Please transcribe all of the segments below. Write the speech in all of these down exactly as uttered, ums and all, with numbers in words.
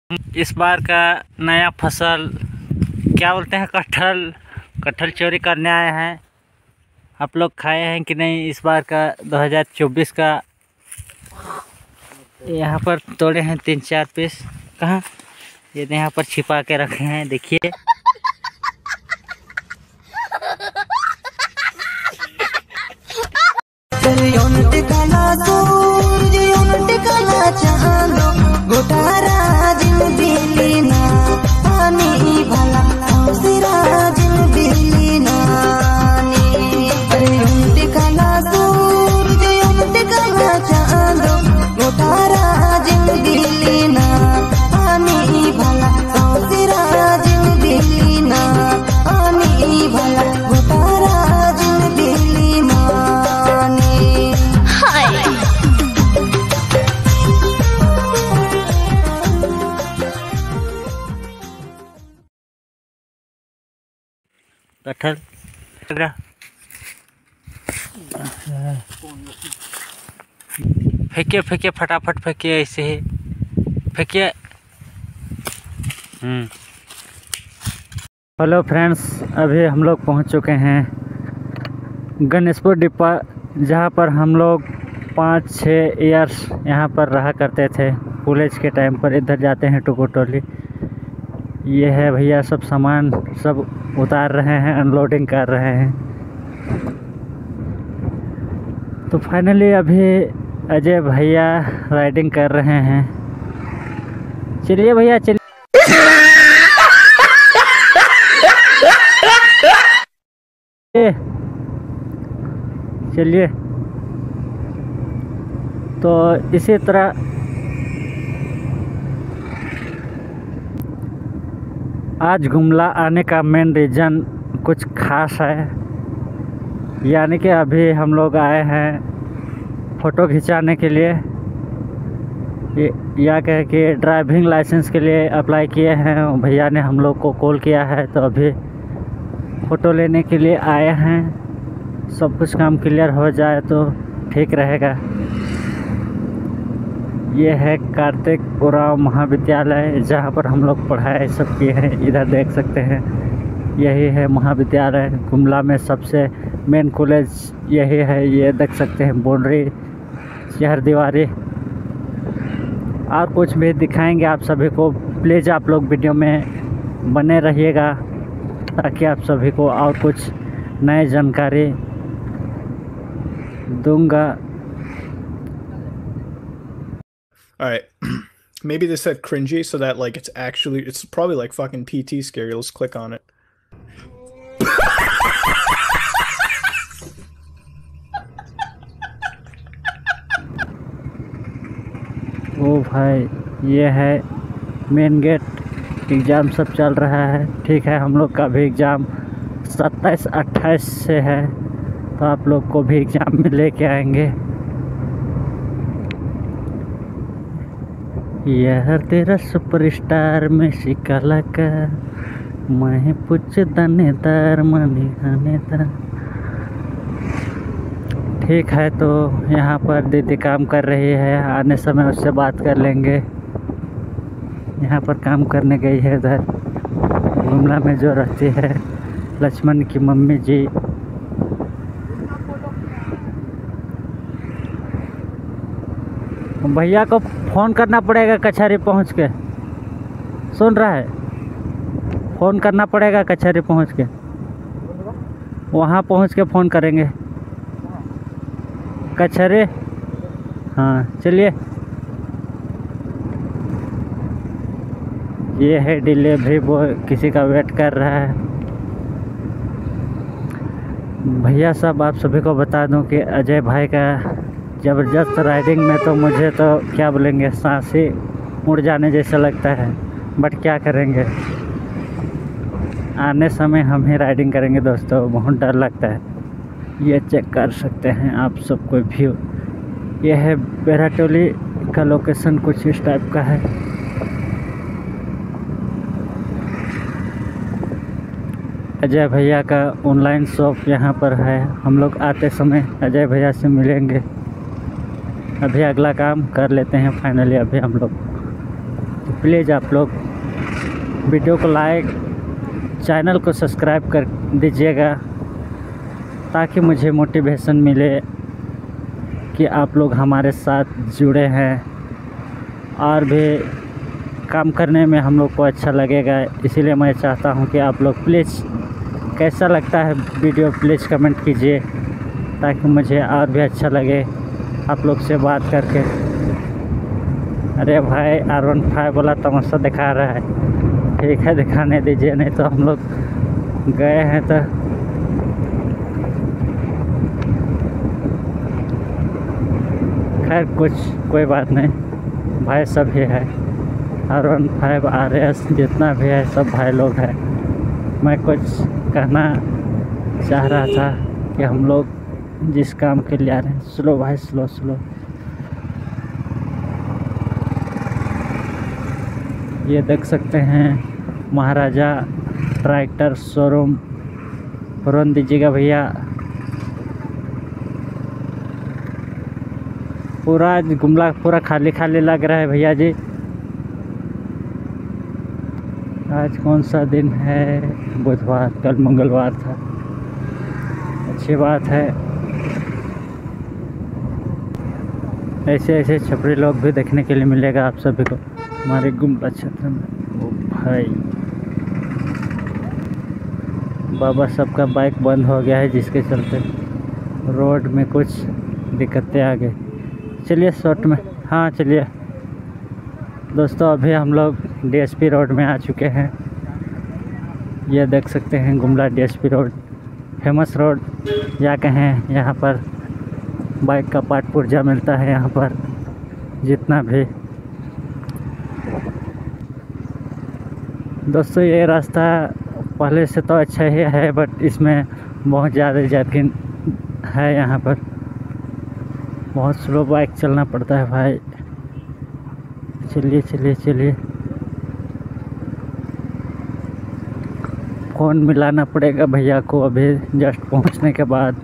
इस बार का नया फसल क्या बोलते हैं, कटहल कटहल चोरी करने आए हैं। आप लोग खाए हैं कि नहीं? इस बार का दो हज़ार चौबीस का यहाँ पर तोड़े हैं तीन चार पीस। कहाँ ये यहाँ पर छिपा के रखे हैं, देखिए। कटहल फेंकिए फेंकिए फटाफट फेंकिए, ऐसे ही फेंकिए। हम्म हेलो फ्रेंड्स, अभी हम लोग पहुंच चुके हैं गणेशपुर डिब्बा, जहां पर हम लोग पाँच छः ईयर्स यहां पर रहा करते थे। कॉलेज के टाइम पर इधर जाते हैं टुकु टोली। ये है भैया, सब सामान सब उतार रहे हैं, अनलोडिंग कर रहे हैं। तो फाइनली अभी अजय भैया राइडिंग कर रहे हैं। चलिए भैया चलिए। चलिए तो इसी तरह आज गुमला आने का मेन रीज़न कुछ खास है, यानी कि अभी हम लोग आए हैं फ़ोटो खिंचाने के लिए, या कह के ड्राइविंग लाइसेंस के लिए अप्लाई किए हैं। भैया ने हम लोग को कॉल किया है, तो अभी फ़ोटो लेने के लिए आए हैं। सब कुछ काम क्लियर हो जाए तो ठीक रहेगा। ये है कार्तिक उरांव महाविद्यालय, जहाँ पर हम लोग पढ़ाई सब किए हैं। इधर देख सकते हैं, यही है महाविद्यालय। गुमला में सबसे मेन कॉलेज यही है। ये देख सकते हैं बाउंड्री, चार दीवारी, और कुछ भी दिखाएंगे आप सभी को। प्लीज़ आप लोग वीडियो में बने रहिएगा, ताकि आप सभी को और कुछ नए जानकारी दूंगा। All right, maybe this said cringy, so that like it's actually, it's probably like fucking P T scary. Let's click on it. ओ भाई, ये है मेन गेट। एग्ज़ाम सब चल रहा है, ठीक है। हम लोग का भी एग्ज़ाम सत्ताईस अट्ठाईस से है, तो आप लोग को भी एग्ज़ाम में लेके आएंगे। यह तेरा सुपरस्टार में शिकाला का, मैं पूछ दानेदार मनी खानेदार। ठीक है, तो यहाँ पर दीदी काम कर रही है, आने समय उससे बात कर लेंगे। यहाँ पर काम करने गई है इधर गुमला में, जो रहती है लक्ष्मण की मम्मी जी। भैया को फ़ोन करना पड़ेगा कचहरी पहुँच के, सुन रहा है? फ़ोन करना पड़ेगा कचहरी पहुँच के, वहाँ पहुँच के फ़ोन करेंगे कचहरी। हाँ चलिए। ये है डिलीवरी बॉय, किसी का वेट कर रहा है। भैया साहब, आप सभी को बता दूं कि अजय भाई का ज़बरदस्त राइडिंग में तो मुझे तो क्या बोलेंगे, सांस ही उड़ जाने जैसा लगता है। बट क्या करेंगे, आने समय हम ही राइडिंग करेंगे दोस्तों, बहुत डर लगता है। ये चेक कर सकते हैं आप सब कोई व्यू। ये है बेराटोली का लोकेशन, कुछ इस टाइप का है। अजय भैया का ऑनलाइन शॉप यहाँ पर है। हम लोग आते समय अजय भैया से मिलेंगे। अभी अगला काम कर लेते हैं फाइनली। अभी हम लोग प्लीज़ आप लोग वीडियो को लाइक, चैनल को सब्सक्राइब कर दीजिएगा ताकि मुझे मोटिवेशन मिले कि आप लोग हमारे साथ जुड़े हैं और भी काम करने में हम लोग को अच्छा लगेगा। इसीलिए मैं चाहता हूं कि आप लोग प्लीज़ कैसा लगता है वीडियो प्लीज़ कमेंट कीजिए ताकि मुझे और भी अच्छा लगे आप लोग से बात करके। अरे भाई आर वन फाइव वाला तमाशा दिखा रहा है, ठीक है दिखाने दीजिए, नहीं तो हम लोग गए हैं तो खैर कुछ कोई बात नहीं, भाई सब ही है। R one five R S जितना भी है सब भाई लोग हैं। मैं कुछ कहना चाह रहा था कि हम लोग जिस काम के लिए आ रहे हैं, स्लो भाई स्लो स्लो, ये देख सकते हैं महाराजा ट्रैक्टर शोरूम। हॉर्न दीजिएगा भैया। पूरा गुमला पूरा खाली खाली लग रहा है भैया जी। आज कौन सा दिन है? बुधवार, कल मंगलवार था। अच्छी बात है, ऐसे ऐसे छपरी लोग भी देखने के लिए मिलेगा आप सभी को हमारे गुमला क्षेत्र में। ओ भाई बाबा सबका बाइक बंद हो गया है जिसके चलते रोड में कुछ दिक्कतें आ गई। चलिए शॉर्ट में, हाँ चलिए दोस्तों, अभी हम लोग डीएसपी रोड में आ चुके हैं। ये देख सकते हैं Gumla DSP road, famous road या कहें, यहाँ पर बाइक का पार्ट पुर्जा मिलता है। यहाँ पर जितना भी दोस्तों, ये रास्ता पहले से तो अच्छा ही है बट इसमें बहुत ज़्यादा जर्किंग है। यहाँ पर बहुत स्लो बाइक चलना पड़ता है भाई। चलिए चलिए चलिए, फ़ोन मिलाना पड़ेगा भैया को अभी जस्ट पहुँचने के बाद।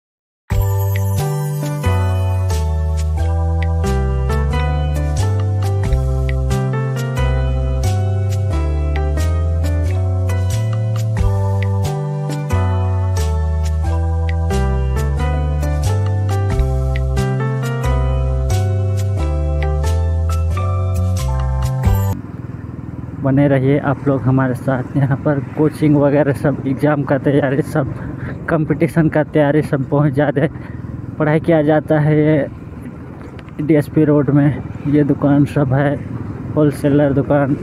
बने रहिए आप लोग हमारे साथ। यहाँ पर कोचिंग वगैरह सब, एग्ज़ाम का तैयारी सब, कंपटीशन का तैयारी सब बहुत ज़्यादा पढ़ाई किया जाता है ये डीएसपी रोड में। ये दुकान सब है, होलसेलर दुकान।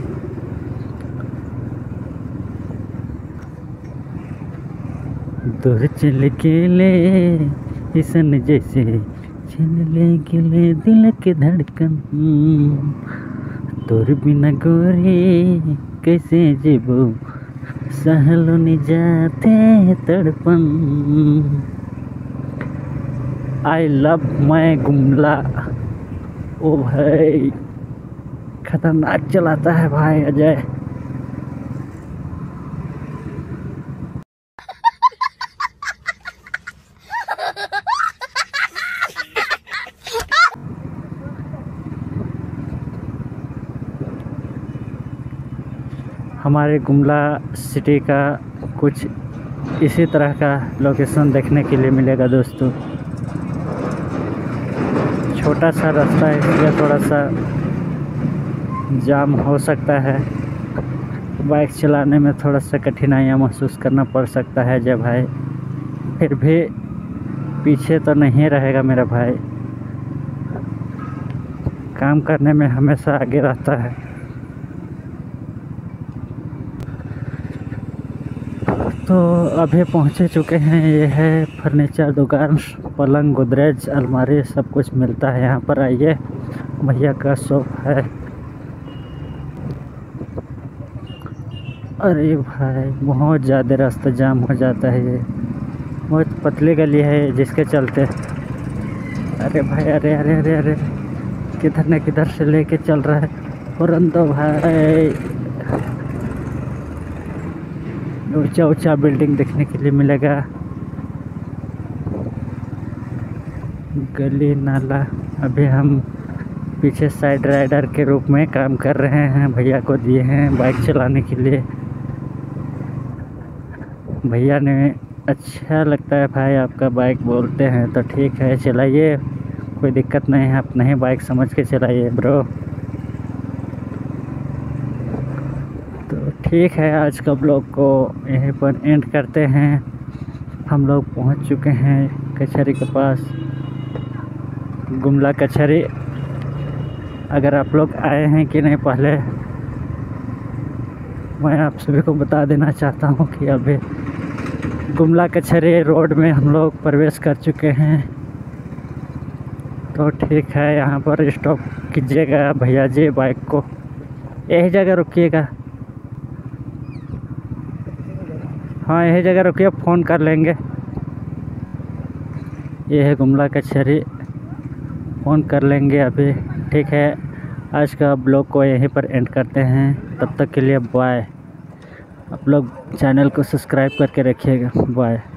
दूर चल के ले इसन जैसे छीन ले गिले दिल के धड़कन, तोर बिना गोरी कैसे जीबो सहलो नि जाते तड़पन। I love my Gumla. ओ भाई खतरनाक चलाता है भाई अजय। हमारे गुमला सिटी का कुछ इसी तरह का लोकेशन देखने के लिए मिलेगा दोस्तों। छोटा सा रास्ता है इसलिए थोड़ा सा जाम हो सकता है, बाइक चलाने में थोड़ा सा कठिनाइयाँ महसूस करना पड़ सकता है जब भाई, फिर भी पीछे तो नहीं रहेगा मेरा भाई, काम करने में हमेशा आगे रहता है। तो अभी पहुँचे चुके हैं। ये है फर्नीचर दुकान, पलंग, गोदरेज, अलमारी सब कुछ मिलता है यहाँ पर। आइए, भैया का शॉप है। अरे भाई बहुत ज़्यादा रास्ता जाम हो जाता है, ये बहुत पतली गली है जिसके चलते। अरे भाई अरे अरे अरे अरे किधर न किधर से लेके चल रहा है। फौरन तो भाई ऊंचा ऊंचा बिल्डिंग देखने के लिए मिलेगा। गली नाला, अभी हम पीछे साइड राइडर के रूप में काम कर रहे हैं, भैया को दिए हैं बाइक चलाने के लिए। भैया ने अच्छा लगता है भाई आपका बाइक बोलते हैं तो ठीक है चलाइए, कोई दिक्कत नहीं है, अपना ही बाइक समझ के चलाइए ब्रो। तो ठीक है, आज का ब्लॉग को यहीं पर एंड करते हैं। हम लोग पहुंच चुके हैं कचहरी के पास, गुमला कचहरी। अगर आप लोग आए हैं कि नहीं पहले, मैं आप सभी को बता देना चाहता हूं कि अभी गुमला कचहरी रोड में हम लोग प्रवेश कर चुके हैं। तो ठीक है, यहाँ पर स्टॉप कीजिएगा भैया जी, बाइक को यही जगह रुकिएगा। हाँ यही जगह रुकिए, फ़ोन कर लेंगे। ये है गुमला कचहरी, फ़ोन कर लेंगे अभी। ठीक है, आज का ब्लॉग को यहीं पर एंड करते हैं। तब तक के लिए बाय। आप लोग चैनल को सब्सक्राइब करके रखिएगा। बाय।